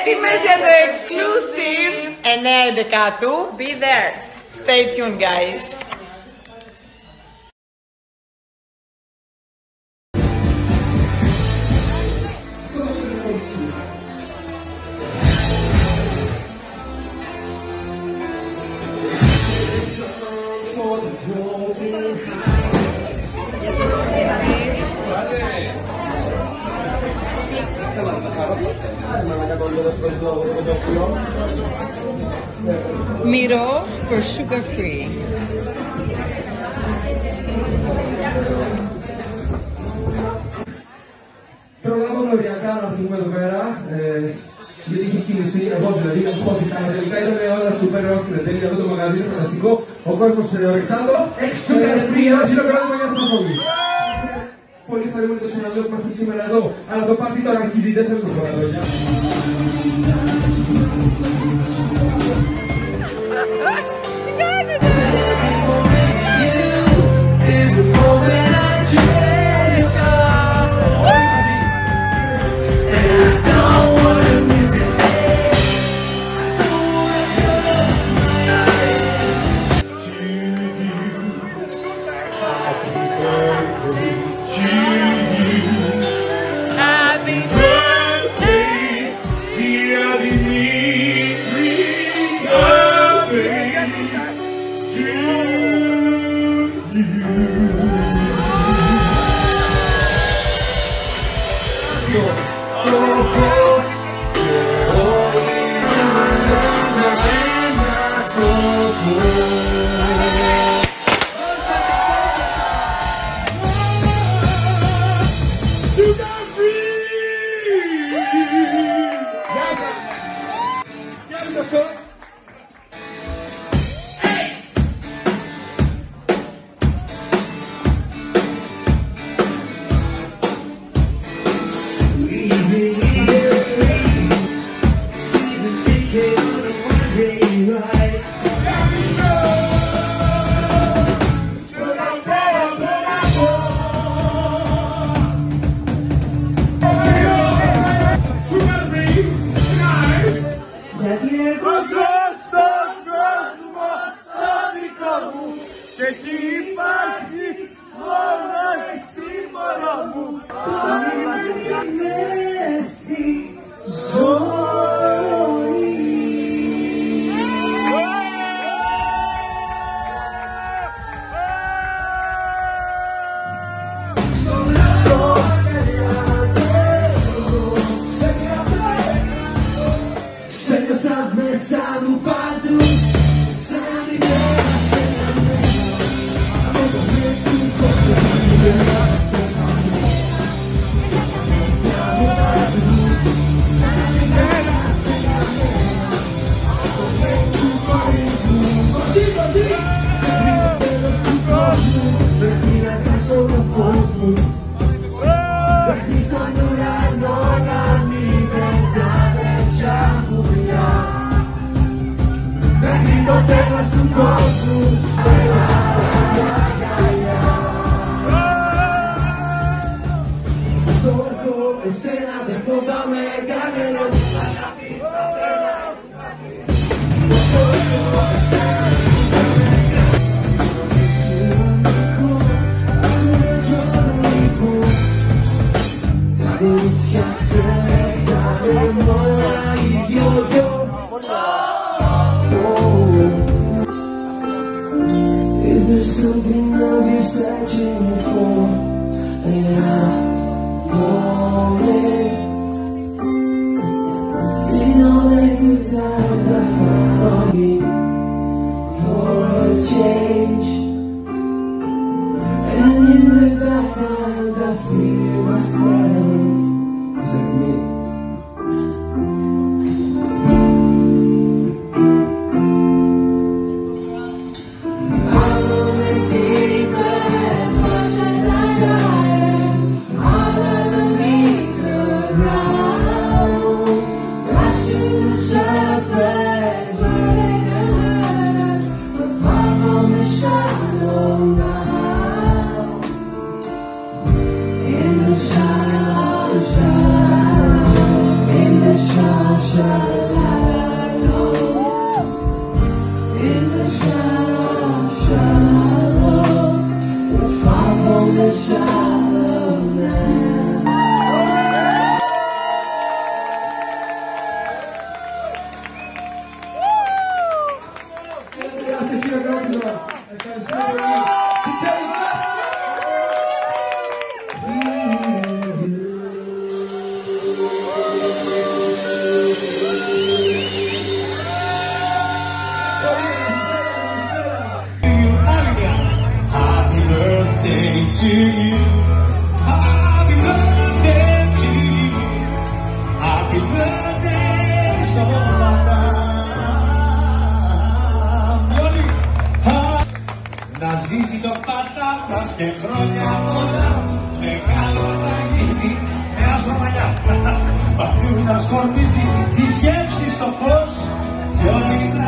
έτοιμες για το exclusive 9/11. Be there. Stay tuned, guys. Miro for sugar free. Προλάβαμε οριακά να φύγουμε εδώ πέρα, γιατί είχε κίνηση, εγώ δηλαδή, χώθηκα, τελικά ήταν όλα σούπερ, όλα στην εντέλεια, εδώ το μαγαζί είναι φανταστικό, ο κόσμος ο Αλεξάνδρος, sugar free, ένα χειροκρότημα για σας όλοι. Πολύ χαρούμενοι το ξαναλέω που είμαστε σήμερα εδώ, αλλά το πάρτι τώρα αρχίζει, δεν θέλουμε πολλά λόγια. Is there something else you're searching for? And I'm falling. shallow now. Grazie Ciro Grondino, e canzone di Teddy Bass. Happy birthday to you. Happy birthday to you. Happy birthday, Σοββάτα. Να ζήσει το πατάπας και χρόνια πολλά. Μεγάλο να γίνει, νέα στο μαλλιά. Παθούν να σκορπίσει τη σκέψη στο φως. Και όλοι